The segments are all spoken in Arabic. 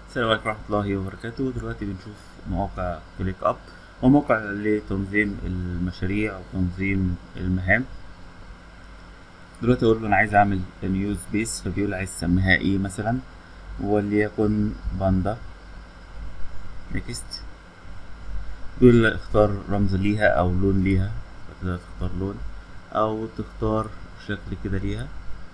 السلام عليكم ورحمة الله وبركاته. دلوقتي بنشوف موقع كليك أب، هو موقع لتنظيم المشاريع وتنظيم المهام. دلوقتي أقول له أنا عايز أعمل نيو سبيس، فبيقول عايز تسميها إيه مثلا، وليكن باندا. نيكست. بيقول اختار رمز ليها أو لون ليها، فتقدر تختار لون أو تختار شكل كده ليها.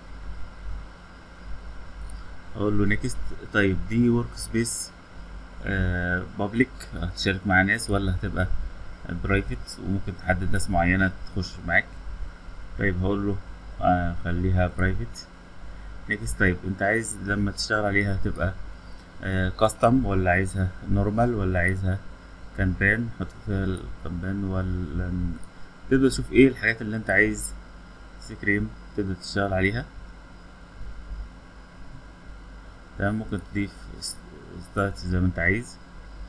أقول له نيكست. طيب دي ورك سبيس بابليك، هتشارك مع ناس ولا هتبقى برايفت، وممكن تحدد ناس معينة تخش معاك. طيب هقول له خليها برايفت. نيكست. طيب انت عايز لما تشتغل عليها تبقى كاستم ولا عايزها نورمال ولا عايزها كانبان، حط فيها الكانبان ولا تبدأ تشوف ايه الحاجات اللي انت عايز سكريم تبدأ تشتغل عليها. تمام. ممكن تضيف ستات زي ما انت عايز،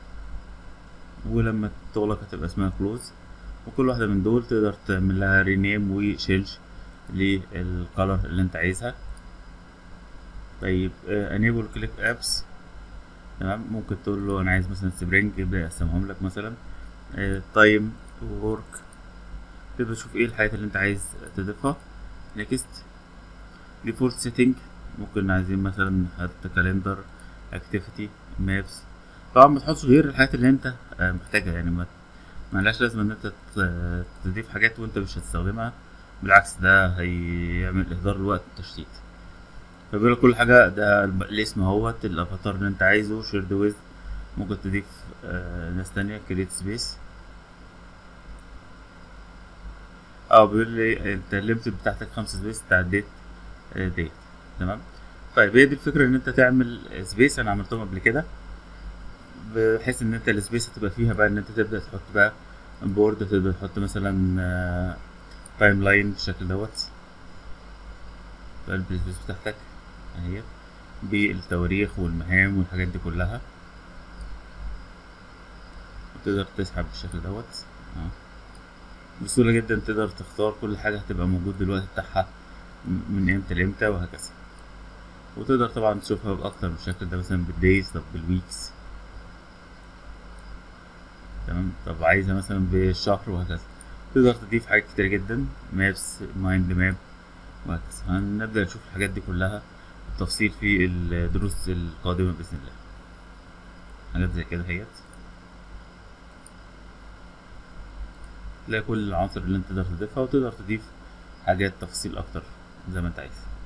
ولما تغلق هتبقى اسمها كلوز. وكل واحدة من دول تقدر تعمل لها رينيم وشينج للكالر اللي انت عايزها. طيب enable click apps. تمام. ممكن تقول له انا عايز مثلا سبرينج، يبدأ يقسمهم لك مثلا تايم وورك، تقدر تشوف ايه الحاجات اللي انت عايز تضيفها. نيكست. ديفولت سيتنج، ممكن عايزين مثلا نحط كالندر، اكتيفيتي، مابس. طبعا ما تحطش غير الحاجات اللي انت محتاجها، يعني ما لهاش لازمه ان انت تضيف حاجات وانت مش هتستخدمها، بالعكس ده هيعمل اهدار لوقت التشتيت. فبيقول كل حاجه ده الاسم اهوت، الافاتار اللي انت عايزه شيرد ويز. ممكن تضيف ناس تانية كريت سبيس. بيقول لي انت الليمت بتاعتك 5 سبيس، تعديت ديت. تمام. طيب هي دي الفكره، ان انت تعمل سبيس، انا عملتهم قبل كده، بحيث ان انت السبيس هتبقى فيها بقى ان انت تبدا تحط بقى بورد، تقدر تحط مثلا تايم لاين بالشكل دوت في قلب السبيس بتاعتك اهي، بالتواريخ والمهام والحاجات دي كلها، وتقدر تسحب بالشكل دوت بسهولة جدا. تقدر تختار كل حاجة هتبقى موجود دلوقتي بتاعها من امتى لامتى وهكذا. وتقدر طبعا تشوفها بأكتر من شكل، ده مثلا بالدايز، طب بالويكس. تمام. طب عايزها مثلا بالشهر وهكذا. تقدر تضيف حاجات كتير جدا، مابس، مايند ماب وهكذا. هنبدأ نشوف الحاجات دي كلها بالتفصيل في الدروس القادمة بإذن الله. حاجات زي كده هيت، تلاقي كل العناصر اللي انت تقدر تضيفها، وتقدر تضيف حاجات تفاصيل أكتر زي ما انت عايز.